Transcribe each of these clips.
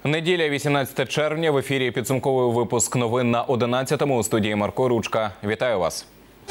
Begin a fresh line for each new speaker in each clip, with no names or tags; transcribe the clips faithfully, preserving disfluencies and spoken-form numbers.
Неділя, вісімнадцяте червня, в ефірі підсумковий випуск новин на одинадцятому у студії Марко Ручка. Вітаю вас.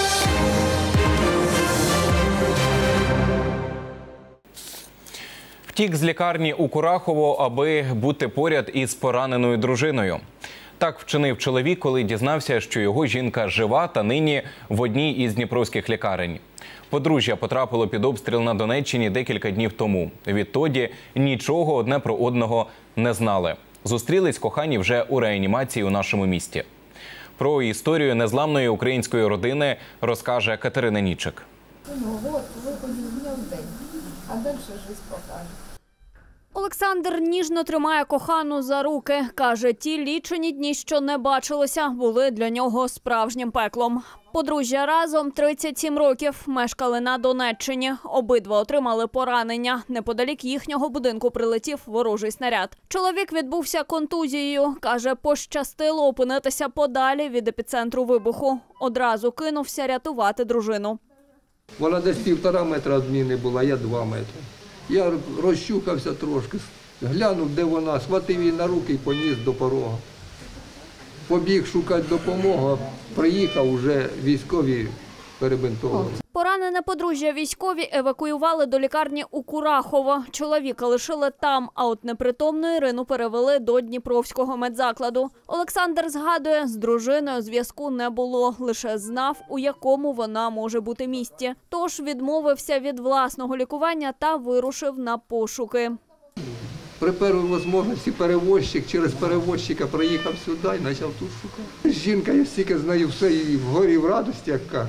Втік з лікарні у Курахово, аби бути поряд із пораненою дружиною. Так вчинив чоловік, коли дізнався, що його жінка жива та нині в одній із дніпровських лікарень. Подружжя потрапило під обстріл на Донеччині декілька днів тому. Відтоді нічого одне про одного не знали. Зустрілись кохані вже у реанімації у нашому місті. Про історію незламної української родини розкаже Катерина Нічик.
Ну от, виходить з дня в день, а далі життя покаже.
Олександр ніжно тримає кохану за руки. Каже, ті лічені дні, що не бачилися, були для нього справжнім пеклом. Подружжя разом тридцять сім років мешкали на Донеччині. Обидва отримали поранення. Неподалік їхнього будинку прилетів ворожий снаряд. Чоловік відбувся контузією. Каже, пощастило опинитися подалі від епіцентру вибуху. Одразу кинувся рятувати дружину.
Вона десь півтора метра від мене була, я два метри. Я розчухався трошки, глянув, де вона, схватив її на руки і поніс до порога. Побіг шукати допомогу, приїхав, вже військові перебинтовували.
Поранене подружжя військові евакуювали до лікарні у Курахово. Чоловіка лишили там, а от непритомну Ірину перевели до Дніпровського медзакладу. Олександр згадує, з дружиною зв'язку не було, лише знав, у якому вона може бути місті. Тож відмовився від власного лікування та вирушив на пошуки.
При першій можливості перевозчик через перевозчика приїхав сюди і почав тут шукати. Жінка, я стільки знаю, все і в горі, і в радості, як кажуть.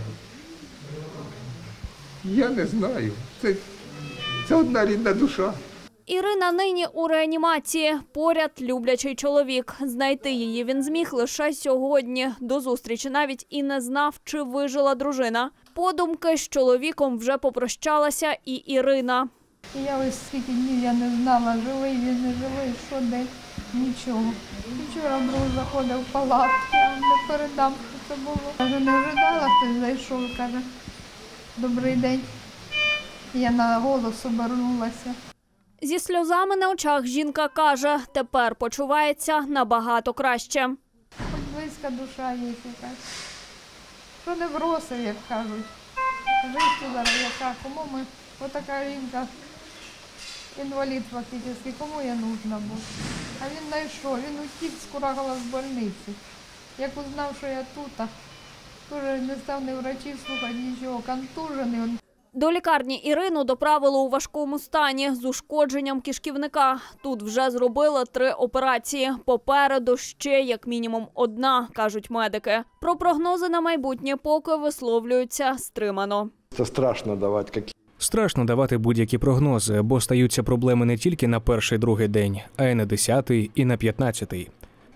Я не знаю. Це, це одна рідна душа.
Ірина нині у реанімації. Поряд люблячий чоловік. Знайти її він зміг лише сьогодні. До зустрічі навіть і не знав, чи вижила дружина. Подумки з чоловіком вже попрощалася і Ірина.
І я ось скільки днів я не знала, живий він, не живий, що де, нічого. Вчора друг заходив в палатку, я вам не передам, що це було. Каже, не ожидала, хтось зайшов, каже, добрий день. Я на голос обернулася.
Зі сльозами на очах жінка каже, тепер почувається набагато краще.
Хоч близька душа є якась. Що не бросив, як кажуть. Життя зараз яка, кому ми, отака жінка, інвалід фактично, кому я нужна буду. А він знайшов, він утік з Курахова з больниці. Як узнав, що я тут, теж не став ні врачів слухати, нічого, контужений.
До лікарні Ірину доправили у важкому стані з ушкодженням кишківника. Тут вже зробили три операції. Попереду ще як мінімум одна, кажуть медики. Про прогнози на майбутнє поки висловлюються стримано.
Це страшно давати якісь.
Страшно давати будь-які прогнози, бо стаються проблеми не тільки на перший-другий день, а й на десятий і на п'ятнадцятий.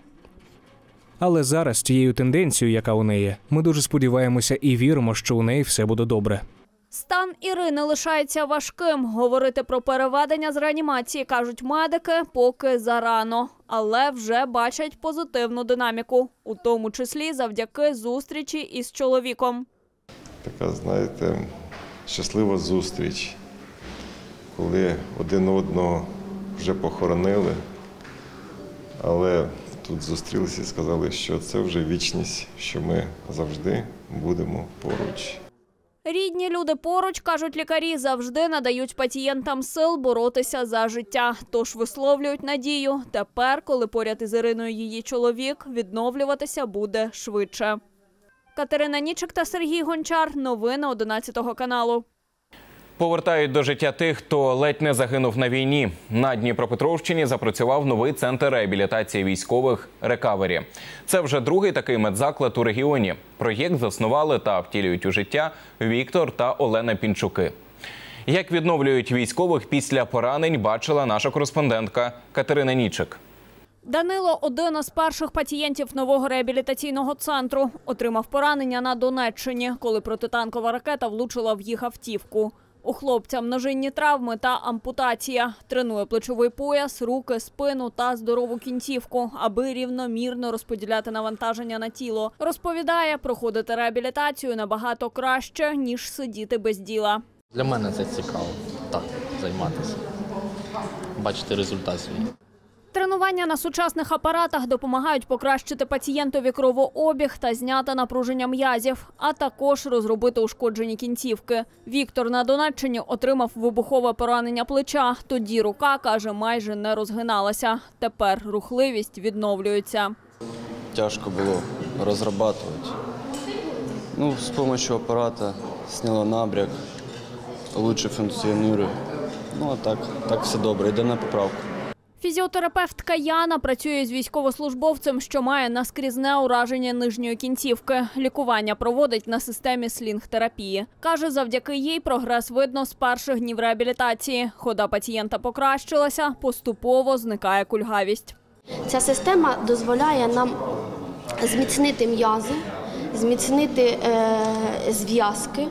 Але зараз цією тенденцією, яка у неї, ми дуже сподіваємося і віримо, що у неї все буде добре.
Стан Ірини лишається важким. Говорити про переведення з реанімації, кажуть медики, поки зарано. Але вже бачать позитивну динаміку, у тому числі завдяки зустрічі із чоловіком.
Така, знаєте, щаслива зустріч, коли один одного вже похоронили, але тут зустрілися і сказали, що це вже вічність, що ми завжди будемо поруч.
Рідні люди поруч, кажуть лікарі, завжди надають пацієнтам сил боротися за життя. Тож висловлюють надію, тепер, коли поряд із Іриною її чоловік, відновлюватися буде швидше. Катерина Нічик та Сергій Гончар. Новини одинадцятого каналу.
Повертають до життя тих, хто ледь не загинув на війні. На Дніпропетровщині запрацював новий центр реабілітації військових «Рекавері». Це вже другий такий медзаклад у регіоні. Проєкт заснували та втілюють у життя Віктор та Олена Пінчуки. Як відновлюють військових після поранень, бачила наша кореспондентка Катерина Нічик.
Данило – один із перших пацієнтів нового реабілітаційного центру. Отримав поранення на Донеччині, коли протитанкова ракета влучила в їх автівку. У хлопця множинні травми та ампутація. Тренує плечовий пояс, руки, спину та здорову кінцівку, аби рівномірно розподіляти навантаження на тіло. Розповідає, проходити реабілітацію набагато краще, ніж сидіти без діла.
Для мене це цікаво, так, займатися, бачити результат свій.
Тренування на сучасних апаратах допомагають покращити пацієнтові кровообіг та зняти напруження м'язів, а також розробити ушкоджені кінцівки. Віктор на Донеччині отримав вибухове поранення плеча. Тоді рука, каже, майже не розгиналася. Тепер рухливість відновлюється.
Тяжко було розробляти. Ну, з допомогою апарата зняло набряк, краще функціонує. Ну, а так, так все добре, йде на поправку.
Фізіотерапевтка Яна працює з військовослужбовцем, що має наскрізне ураження нижньої кінцівки. Лікування проводить на системі слінг-терапії. Каже, завдяки їй прогрес видно з перших днів реабілітації. Хода пацієнта покращилася, поступово зникає кульгавість.
Ця система дозволяє нам зміцнити м'язи, зміцнити е, зв'язки.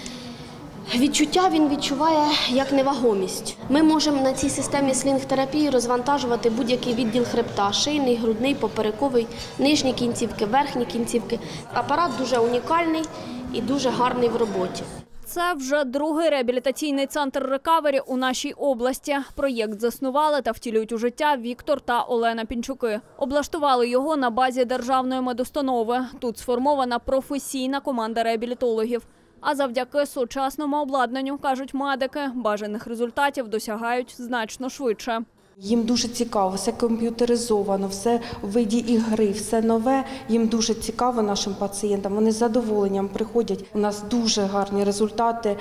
Відчуття він відчуває як невагомість. Ми можемо на цій системі слінг-терапії розвантажувати будь-який відділ хребта – шийний, грудний, поперековий, нижні кінцівки, верхні кінцівки. Апарат дуже унікальний і дуже гарний в роботі.
Це вже другий реабілітаційний центр «Рекавері» у нашій області. Проєкт заснували та втілюють у життя Віктор та Олена Пінчуки. Облаштували його на базі державної медустанови. Тут сформована професійна команда реабілітологів. А завдяки сучасному обладнанню, кажуть медики, бажаних результатів досягають значно швидше.
Їм дуже цікаво, все комп'ютеризовано, все в виді ігри, все нове. Їм дуже цікаво нашим пацієнтам, вони з задоволенням приходять. У нас дуже гарні результати,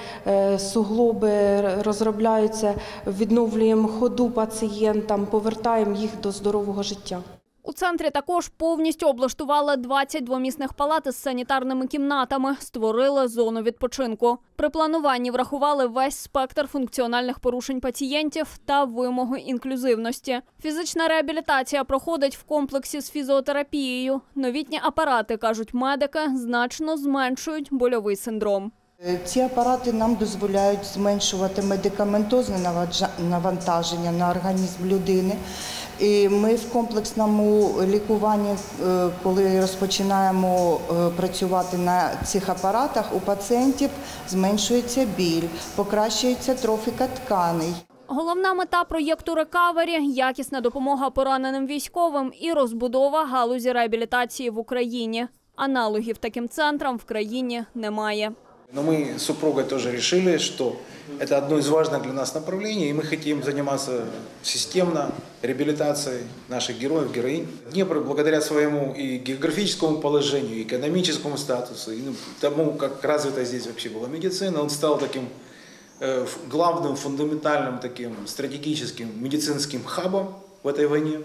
суглоби розробляються, відновлюємо ходу пацієнтам, повертаємо їх до здорового життя.
У центрі також повністю облаштували двадцять двомісних палат із санітарними кімнатами, створили зону відпочинку. При плануванні врахували весь спектр функціональних порушень пацієнтів та вимоги інклюзивності. Фізична реабілітація проходить в комплексі з фізіотерапією. Новітні апарати, кажуть медики, значно зменшують больовий синдром.
Ці апарати нам дозволяють зменшувати медикаментозне навантаження на організм людини. І ми в комплексному лікуванні, коли розпочинаємо працювати на цих апаратах, у пацієнтів зменшується біль, покращується трофіка тканей.
Головна мета проєкту «Рекавері» – якісна допомога пораненим військовим і розбудова галузі реабілітації в Україні. Аналогів таким центрам в країні немає.
Но мы с супругой тоже решили, что это одно из важных для нас направлений, и мы хотим заниматься системно реабилитацией наших героев, героинь. Днепр, благодаря своему и географическому положению, и экономическому статусу, и тому, как развита здесь вообще была медицина, он стал таким э, главным, фундаментальным, таким стратегическим медицинским хабом в этой войне.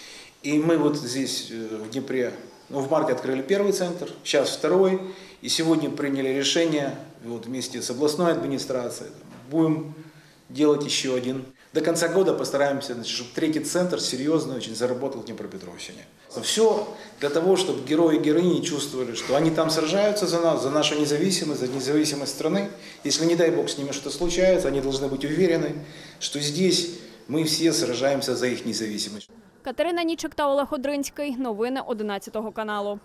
И мы вот здесь, в Днепре, ну, в марте открыли первый центр, сейчас второй. И сегодня приняли решение вот, вместе с областной администрацией. Будем делать еще один. До конца года постараемся, значит, чтобы третий центр серьезно очень заработал в Днепропетровщине. Все для того, чтобы герои и героини чувствовали, что они там сражаются за нас, за нашу независимость, за независимость страны. Если, не дай бог, с ними что-то случается, они должны быть уверены, что здесь мы все сражаемся за их независимость.
Катерина Нічик та Олег Одринський. Новини одинадцятого каналу.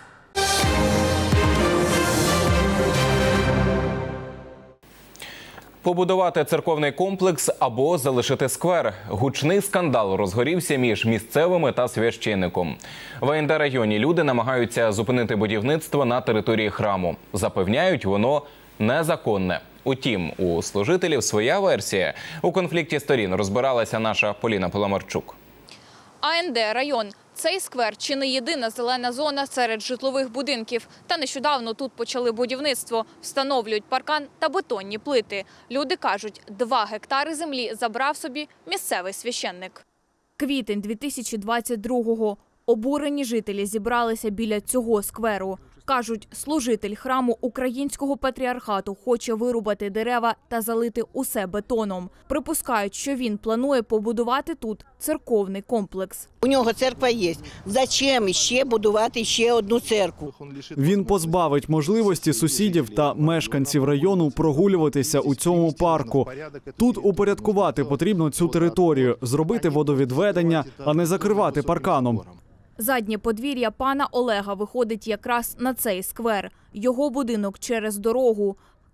Побудувати церковний комплекс або залишити сквер. Гучний скандал розгорівся між місцевими та священником. В АНД районі люди намагаються зупинити будівництво на території храму. Запевняють, воно незаконне. Утім, у служителів своя версія. У конфлікті сторін розбиралася наша Поліна Поломарчук.
АНД район. Цей сквер – чи не єдина зелена зона серед житлових будинків. Та нещодавно тут почали будівництво, встановлюють паркан та бетонні плити. Люди кажуть, два гектари землі забрав собі місцевий священник.
Квітень дві тисячі двадцять другого. Обурені жителі зібралися біля цього скверу. Кажуть, служитель храму Українського патріархату хоче вирубати дерева та залити усе бетоном. Припускають, що він планує побудувати тут церковний комплекс.
У нього церква є. Зачем ще будувати ще одну церкву?
Він позбавить можливості сусідів та мешканців району прогулюватися у цьому парку. Тут упорядкувати потрібно цю територію, зробити водовідведення, а не закривати парканом.
Заднє подвір'я пана Олега виходить якраз на цей сквер. Його будинок через дорогу.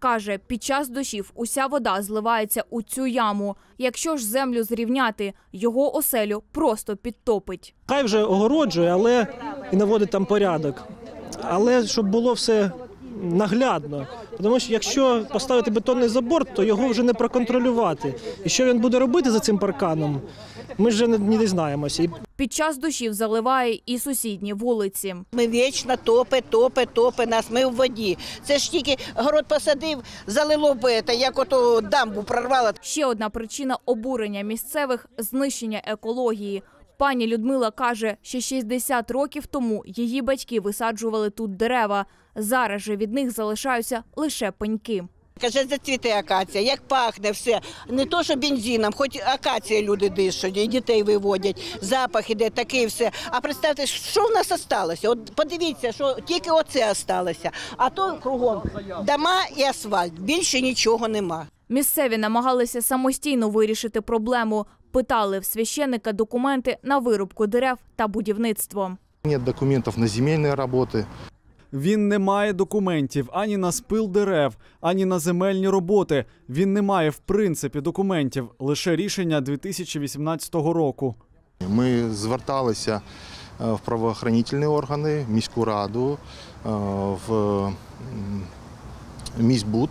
Каже, під час дощів уся вода зливається у цю яму. Якщо ж землю зрівняти, його оселю просто підтопить.
Хай вже огороджує, але і наводить там порядок. Але щоб було все наглядно. Тому що якщо поставити бетонний забор, то його вже не проконтролювати. І що він буде робити за цим парканом, ми вже не, не дізнаємося.
Під час дощів заливає і сусідні вулиці.
Ми вічно топе, топе, топе нас, ми в воді. Це ж тільки город посадив, залило би, та як ото дамбу прорвало.
Ще одна причина обурення місцевих – знищення екології. Пані Людмила каже, що шістдесят років тому її батьки висаджували тут дерева. Зараз же від них залишаються лише пеньки.
Каже, зацвіте акація, як пахне все. Не то, що бензином, хоч акація люди дишуть, і дітей виводять, запах іде, таке все. А представте, що в нас залишилося? От подивіться, що тільки оце залишилося. А то кругом дома і асфальт, більше нічого нема.
Місцеві намагалися самостійно вирішити проблему. Питали в священника документи на вирубку дерев та будівництво.
Нет документів на земельні роботи.
Він не має документів ані на спил дерев, ані на земельні роботи. Він не має, в принципі, документів, лише рішення дві тисячі вісімнадцятого року.
Ми зверталися в правоохоронні органи, в міську раду, в міськбуд,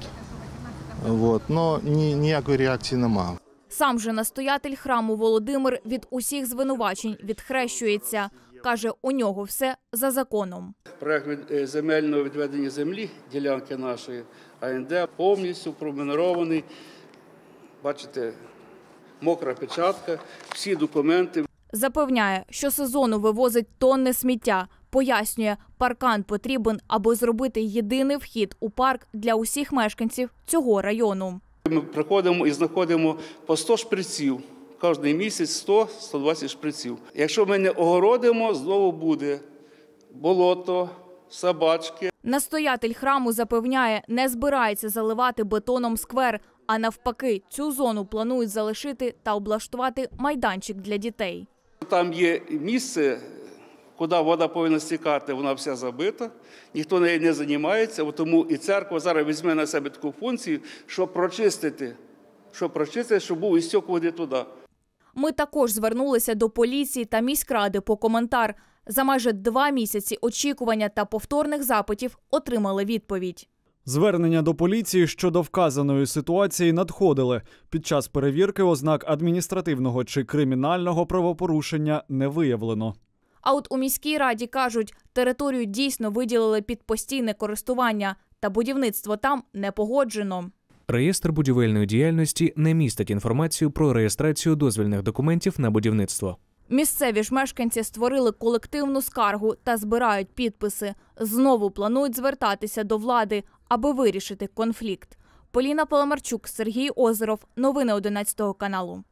але ніякої реакції немає.
Сам же настоятель храму Володимир від усіх звинувачень відхрещується. Каже, у нього все за законом.
Проект земельного відведення землі, ділянки нашої А Н Д, повністю пронумерований. Бачите, мокра печатка, всі документи.
Запевняє, що сезону вивозить тонни сміття. Пояснює, паркан потрібен, аби зробити єдиний вхід у парк для усіх мешканців цього району.
Ми приходимо і знаходимо по сто шприців. Кожний місяць сто - сто двадцять шприців. Якщо ми не огородимо, знову буде болото, собачки.
Настоятель храму запевняє, не збирається заливати бетоном сквер, а навпаки, цю зону планують залишити та облаштувати майданчик для дітей.
Там є місце, куди вода повинна стікати, вона вся забита, ніхто нею не займається, тому і церква зараз візьме на себе таку функцію, щоб прочистити, щоб прочистити, щоб був істік води туди.
Ми також звернулися до поліції та міськради по коментар. За майже два місяці очікування та повторних запитів отримали відповідь.
Звернення до поліції щодо вказаної ситуації надходили. Під час перевірки ознак адміністративного чи кримінального правопорушення не виявлено.
А от у міській раді кажуть, територію дійсно виділили під постійне користування, та будівництво там не погоджено.
Реєстр будівельної діяльності не містить інформацію про реєстрацію дозвільних документів на будівництво.
Місцеві ж мешканці створили колективну скаргу та збирають підписи. Знову планують звертатися до влади, аби вирішити конфлікт. Поліна Паламарчук, Сергій Озеров. Новини одинадцятого каналу.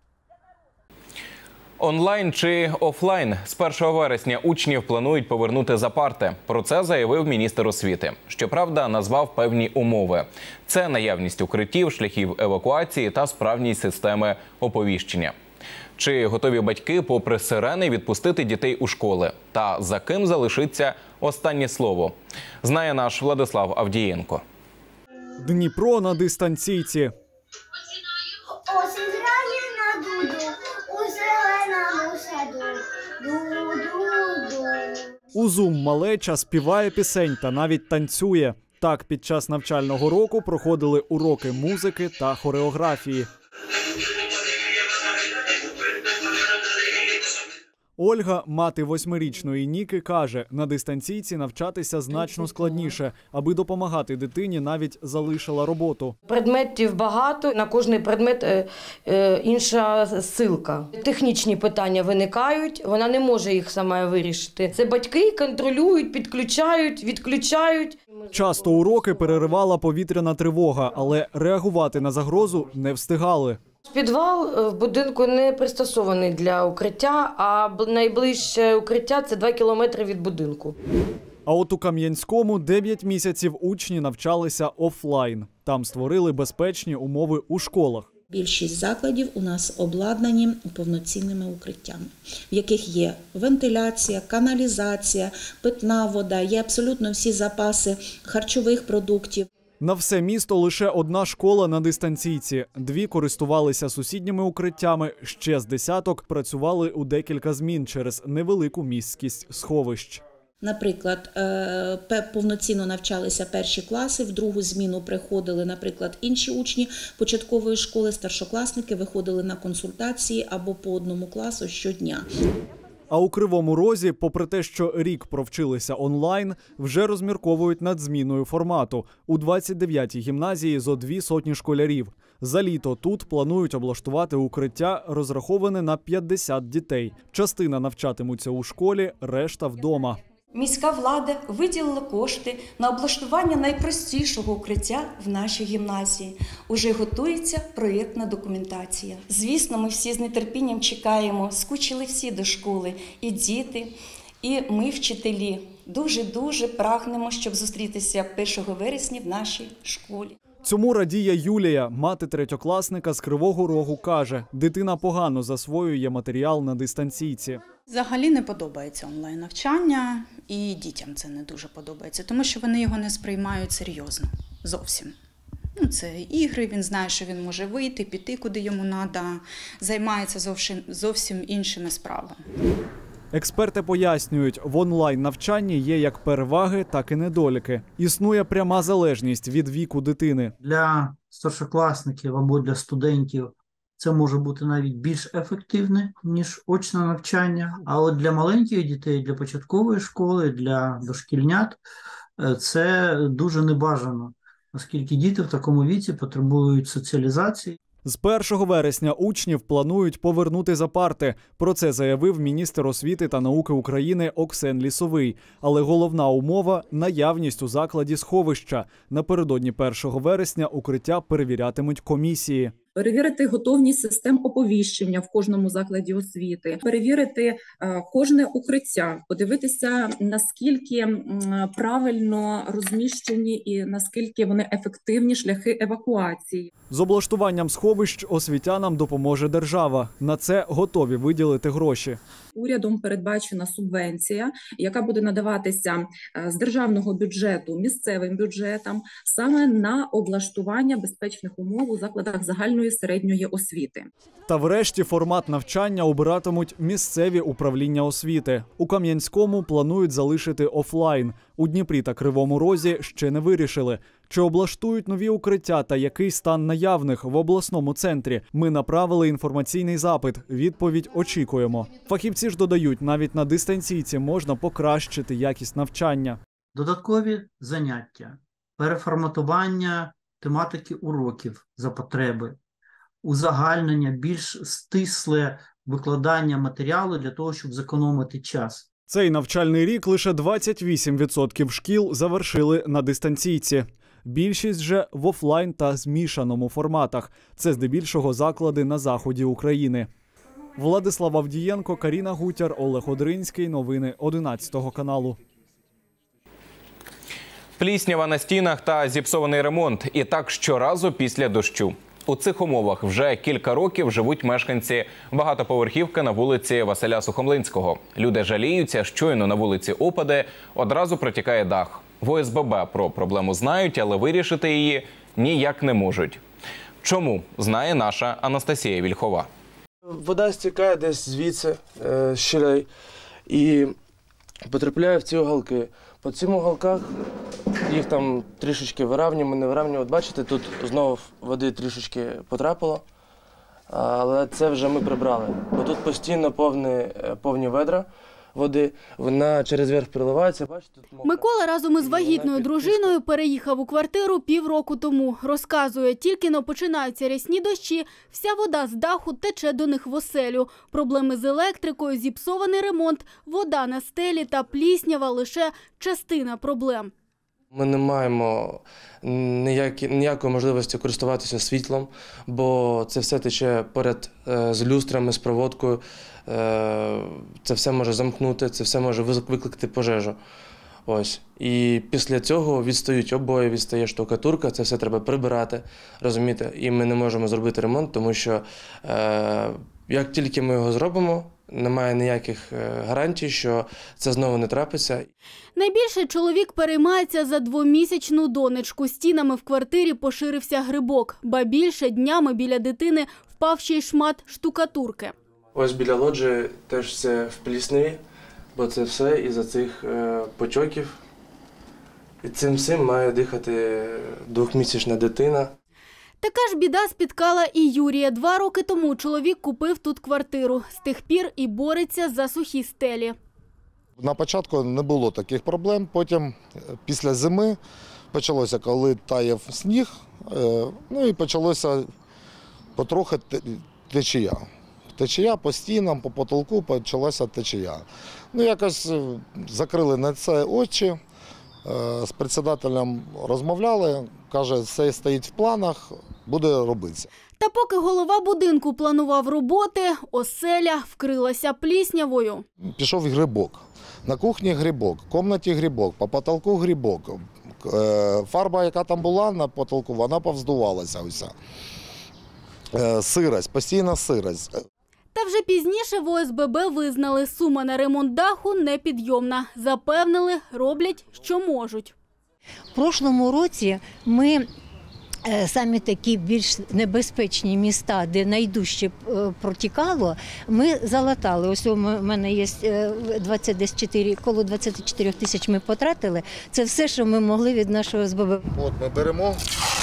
Онлайн чи офлайн? З першого вересня учнів планують повернути за парти. Про це заявив міністр освіти. Щоправда, назвав певні умови. Це наявність укриттів, шляхів евакуації та справність системи оповіщення. Чи готові батьки, попри сирени, відпустити дітей у школи? Та за ким залишиться останнє слово? Знає наш Владислав Авдієнко.
Дніпро на дистанційці.
Осінь грає на дуду, у зеленому саду. Ду-ду-ду.
У Zoom малеча співає пісень та навіть танцює. Так, під час навчального року проходили уроки музики та хореографії. Ольга, мати восьмирічної Ніки, каже, на дистанційці навчатися значно складніше. Аби допомагати дитині, навіть залишила роботу.
Предметів багато, на кожний предмет е, е, інша ссилка. Технічні питання виникають, вона не може їх сама вирішити. Це батьки контролюють, підключають, відключають.
Часто уроки переривала повітряна тривога, але реагувати на загрозу не встигали.
Підвал в будинку не пристосований для укриття, а найближче укриття – це два кілометри від будинку.
А от у Кам'янському дев'ять місяців учні навчалися офлайн. Там створили безпечні умови у школах.
Більшість закладів у нас обладнані повноцінними укриттями, в яких є вентиляція, каналізація, питна вода, є абсолютно всі запаси харчових продуктів.
На все місто лише одна школа на дистанційці. Дві користувалися сусідніми укриттями, ще з десяток працювали у декілька змін через невелику місткість сховищ.
Наприклад, повноцінно навчалися перші класи, в другу зміну приходили, наприклад, інші учні початкової школи, старшокласники виходили на консультації або по одному класу щодня.
А у Кривому Розі, попри те, що рік провчилися онлайн, вже розмірковують над зміною формату. У двадцять дев'ятій гімназії зо дві сотні школярів. За літо тут планують облаштувати укриття, розраховане на п'ятдесят дітей. Частина навчатимуться у школі, решта вдома.
Міська влада виділила кошти на облаштування найпростішого укриття в нашій гімназії. Уже готується проєктна документація. Звісно, ми всі з нетерпінням чекаємо, скучили всі до школи, і діти, і ми, вчителі. Дуже-дуже прагнемо, щоб зустрітися першого вересня в нашій школі.
Цьому радіє Юлія, мати третьокласника з Кривого Рогу, каже, дитина погано засвоює матеріал на дистанційці.
Взагалі не подобається онлайн-навчання, і дітям це не дуже подобається, тому що вони його не сприймають серйозно, зовсім. Ну, це ігри, він знає, що він може вийти, піти, куди йому треба, займається зовсім, зовсім іншими справами.
Експерти пояснюють, в онлайн-навчанні є як переваги, так і недоліки. Існує пряма залежність від віку дитини.
Для старшокласників або для студентів це може бути навіть більш ефективне, ніж очне навчання. А от для маленьких дітей, для початкової школи, для дошкільнят це дуже небажано, оскільки діти в такому віці потребують соціалізації.
З першого вересня учнів планують повернути за парти. Про це заявив міністр освіти та науки України Оксен Лісовий. Але головна умова – наявність у закладі сховища. Напередодні першого вересня укриття перевірятимуть комісії.
Перевірити готовність систем оповіщення в кожному закладі освіти, перевірити е, кожне укриття, подивитися, наскільки м, правильно розміщені і наскільки вони ефективні шляхи евакуації.
З облаштуванням сховищ освітянам допоможе держава. На це готові виділити гроші.
Урядом передбачена субвенція, яка буде надаватися з державного бюджету місцевим бюджетам саме на облаштування безпечних умов у закладах загальної середньої освіти.
Та врешті формат навчання обиратимуть місцеві управління освіти. У Кам'янському планують залишити офлайн. У Дніпрі та Кривому Розі ще не вирішили. Чи облаштують нові укриття та який стан наявних в обласному центрі? Ми направили інформаційний запит. Відповідь очікуємо. Фахівці ж додають, навіть на дистанційці можна покращити якість навчання.
Додаткові заняття, переформатування тематики уроків за потреби, узагальнення, більш стисле викладання матеріалу для того, щоб зекономити час.
Цей навчальний рік лише двадцять вісім відсотків шкіл завершили на дистанційці. Більшість же в офлайн та змішаному форматах. Це здебільшого заклади на заході України. Владислав Авдієнко, Каріна Гутяр, Олег Одринський. Новини одинадцятого каналу.
Пліснява на стінах та зіпсований ремонт. І так щоразу після дощу. У цих умовах вже кілька років живуть мешканці багатоповерхівки на вулиці Василя Сухомлинського. Люди жаліються, щойно на вулиці опаде, одразу протікає дах. В О С Б Б про проблему знають, але вирішити її ніяк не можуть. Чому, знає наша Анастасія Вільхова.
Вода стікає десь звідси, з щелей, і потрапляє в ці уголки. По цим уголках їх там трішечки виравнюємо, не виравнюємо. От бачите, тут знову води трішечки потрапило, але це вже ми прибрали. Бо тут постійно повні, повні ведра води, вона через верх приливається. Бачите, тут
Микола разом із вагітною дружиною переїхав у квартиру півроку тому. Розказує, тільки но починаються рясні дощі, вся вода з даху тече до них в оселю. Проблеми з електрикою, зіпсований ремонт, вода на стелі та пліснява – лише частина проблем.
Ми не маємо ніякі, ніякої можливості користуватися світлом, бо це все тече поряд е, з люстрами, з проводкою. Е, це все може замкнути, це все може викликати пожежу. Ось. І після цього відстають обої, відстає штукатурка, це все треба прибирати, розумієте? І ми не можемо зробити ремонт, тому що е, як тільки ми його зробимо, Немає ніяких гарантій, що це знову не трапиться.
Найбільше чоловік переймається за двомісячну донечку. Стінами в квартирі поширився грибок, ба більше днями біля дитини впав ще й шмат штукатурки.
Ось біля лоджії теж все в плісневі, бо це все із-за цих е, потьоків. І цим всім має дихати двохмісячна дитина.
Така ж біда спіткала і Юрія. Два роки тому чоловік купив тут квартиру. З тих пір і бореться за сухі стелі.
На початку не було таких проблем, потім після зими почалося, коли таяв сніг, ну і почалося потрохи течія. Течія по стінам, по потолку почалася течія. Ну якось закрили на це очі, з председателем розмовляли, каже, все стоїть в планах, буде робитися.
Та поки голова будинку планував роботи, оселя вкрилася пліснявою.
Пішов грибок. На кухні грибок, в кімнаті грибок, по потолку грибок. Фарба, яка там була на потолку, вона повздувалася уся. Сирость, постійна сирость.
Та вже пізніше в О С Б Б визнали, сума на ремонт даху непідйомна. Запевнили, роблять, що можуть.
В прошлому році ми самі такі більш небезпечні міста, де найдужче протікало, ми залатали. Ось у мене є двадцять чотири, коло двадцять чотири тисяч ми потратили. Це все, що ми могли від нашого О С Б Б.
От ми беремо.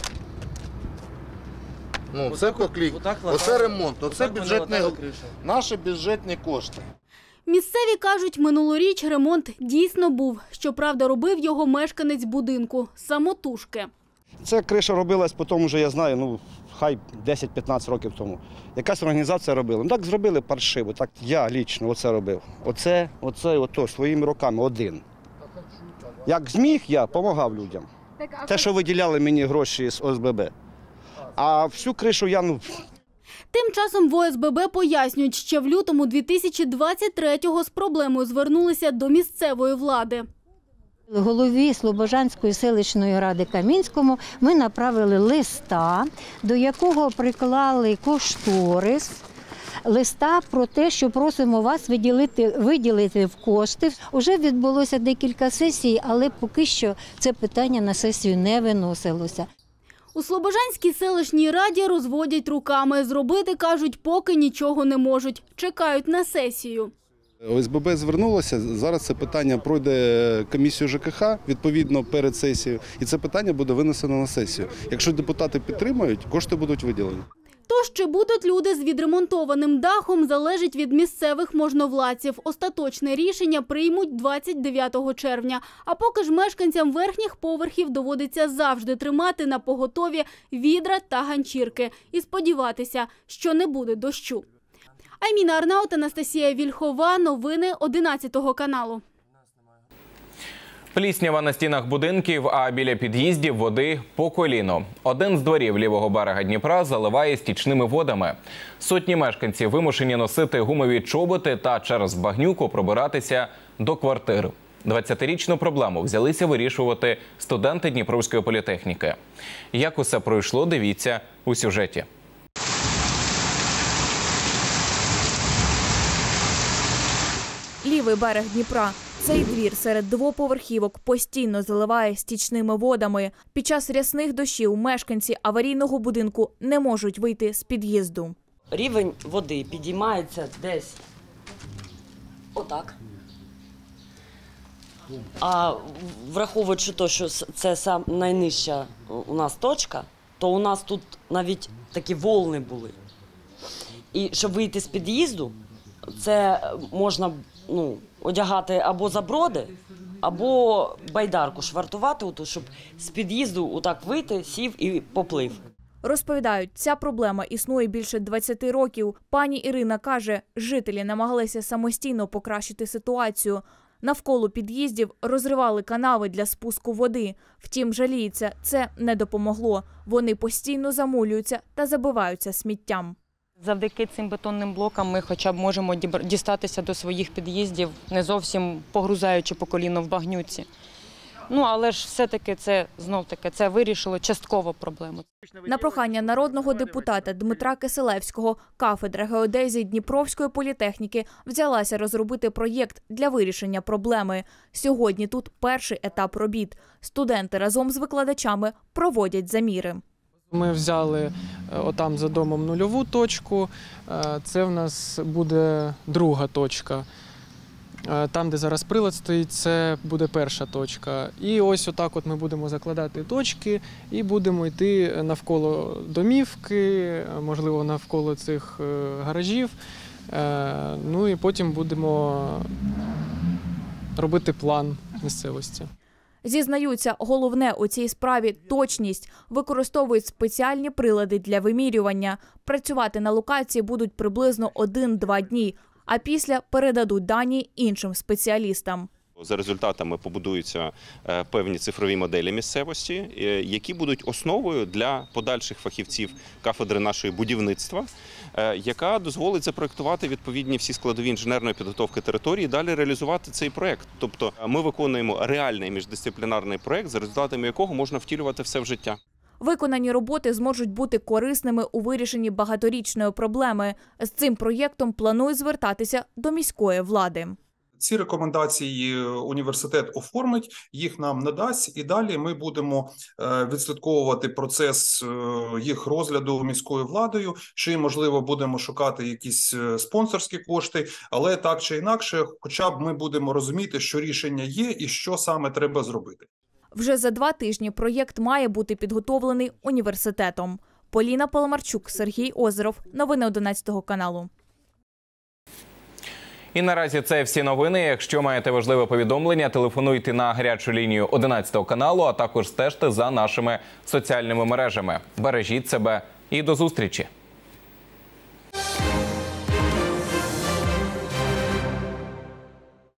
Ну, це поклік, оце ремонт, оце бюджетні, наші бюджетні кошти.
Місцеві кажуть, минулоріч ремонт дійсно був. Щоправда, робив його мешканець будинку самотужки.
Це криша робилась, потім вже я знаю, ну, хай десять-п'ятнадцять років тому. Якась організація робила. Ну, так зробили паршиво, так я лічно оце робив. Оце, оце, ото, своїми руками, один. Як зміг, я допомагав людям. Те, що виділяли мені гроші з О С Б Б. А всю кришу я, ну...
Тим часом в О С Б Б пояснюють, ще в лютому дві тисячі двадцять третього з проблемою звернулися до місцевої влади.
Голові Слобожанської селищної ради Камінському ми направили листа, до якого приклали кошторис, листа про те, що просимо вас виділити, виділити в кошти. Уже відбулося декілька сесій, але поки що це питання на сесію не виносилося.
У Слобожанській селищній раді розводять руками. Зробити, кажуть, поки нічого не можуть. Чекають на сесію.
О С Б Б звернулося, зараз це питання пройде комісію Ж К Х, відповідно, перед сесією, і це питання буде винесено на сесію. Якщо депутати підтримають, кошти будуть виділені.
Тож, чи будуть люди з відремонтованим дахом, залежить від місцевих можновладців. Остаточне рішення приймуть двадцять дев'ятого червня. А поки ж мешканцям верхніх поверхів доводиться завжди тримати на поготові відра та ганчірки. І сподіватися, що не буде дощу. Айміна Арнаут, Анастасія Вільхова. Новини одинадцятого каналу.
Пліснява на стінах будинків, а біля під'їздів води по коліно. Один з дворів лівого берега Дніпра заливає стічними водами. Сотні мешканців вимушені носити гумові чоботи та через багнюку пробиратися до квартир. двадцятирічну проблему взялися вирішувати студенти Дніпровської політехніки. Як усе пройшло, дивіться у сюжеті.
Лівий берег Дніпра. Цей двір серед двоповерхівок постійно заливає стічними водами. Під час рясних дощів мешканці аварійного будинку не можуть вийти з під'їзду.
Рівень води підіймається десь отак. А враховуючи те, що це сам найнижча у нас точка, то у нас тут навіть такі волни були. І щоб вийти з під'їзду, це можна, ну, одягати або заброди, або байдарку швартувати, щоб з під'їзду отак вийти, сів і поплив.
Розповідають, ця проблема існує більше двадцяти років. Пані Ірина каже, жителі намагалися самостійно покращити ситуацію. Навколо під'їздів розривали канави для спуску води. Втім, жаліється, це не допомогло. Вони постійно замулюються та забиваються сміттям.
Завдяки цим бетонним блокам ми хоча б можемо дістатися до своїх під'їздів, не зовсім погрузаючи по коліно в багнюці. Ну, але ж все-таки це, знов-таки, це вирішило частково проблему.
На прохання народного депутата Дмитра Киселевського кафедра геодезії Дніпровської політехніки взялася розробити проєкт для вирішення проблеми. Сьогодні тут перший етап робіт. Студенти разом з викладачами проводять заміри.
Ми взяли отам за домом нульову точку, це в нас буде друга точка. Там, де зараз прилад стоїть, це буде перша точка. І ось отак от ми будемо закладати точки і будемо йти навколо домівки, можливо, навколо цих гаражів. Ну і потім будемо робити план місцевості.
Зізнаються, головне у цій справі – точність. Використовують спеціальні прилади для вимірювання. Працювати на локації будуть приблизно один-два дні, а після передадуть дані іншим спеціалістам.
За результатами побудуються певні цифрові моделі місцевості, які будуть основою для подальших фахівців кафедри нашої будівництва, яка дозволить запроектувати відповідні всі складові інженерної підготовки території і далі реалізувати цей проект. Тобто ми виконуємо реальний міждисциплінарний проект, за результатами якого можна втілювати все в життя.
Виконані роботи зможуть бути корисними у вирішенні багаторічної проблеми. З цим проєктом планують звертатися до міської влади.
Ці рекомендації університет оформить, їх нам надасть, і далі ми будемо відслідковувати процес їх розгляду міською владою, чи, можливо, будемо шукати якісь спонсорські кошти, але так чи інакше, хоча б ми будемо розуміти, що рішення є і що саме треба зробити.
Вже за два тижні проєкт має бути підготовлений університетом. Поліна Паламарчук, Сергій Озеров. Новини одинадцятого каналу.
І наразі це всі новини. Якщо маєте важливе повідомлення, телефонуйте на гарячу лінію одинадцятого каналу, а також стежте за нашими соціальними мережами. Бережіть себе і до зустрічі!